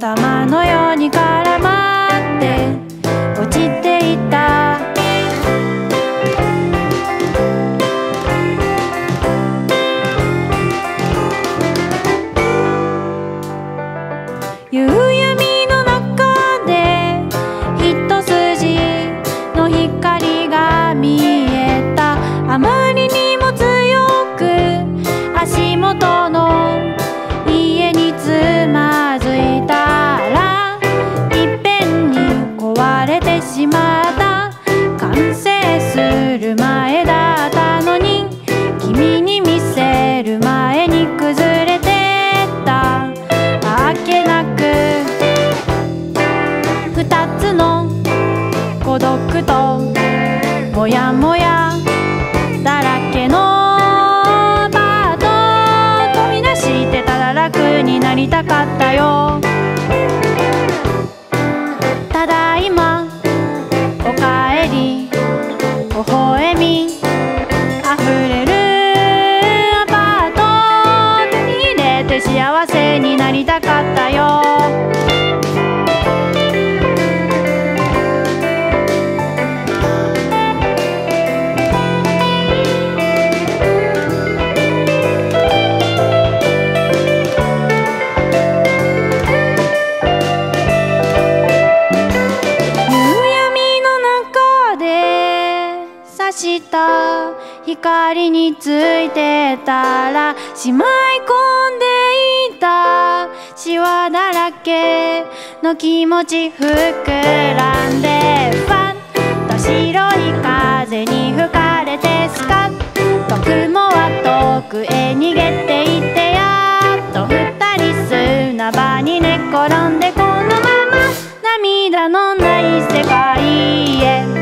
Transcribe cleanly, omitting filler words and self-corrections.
玉のように絡まって落ちていた。夕闇の中で一筋の光が見えた。あまりにも強く足元の家につまずいたらいっぺんに壊れてしまった。完成する前だったのに君に見せる前に崩れてった。あっけなく二つの孤独ともやもやだらけのアパート飛び出してただ楽になりたかったよ。ただいまおかえり微笑みあふれるアパート手に入れて幸せになりたかったよ。した光についてたらしまい込んでいた。シワだらけの気持ち膨らんでファッと白い風に吹かれてスカッと雲は遠くへ逃げていってやっと二人砂場に寝転んでこのまま涙のない世界へ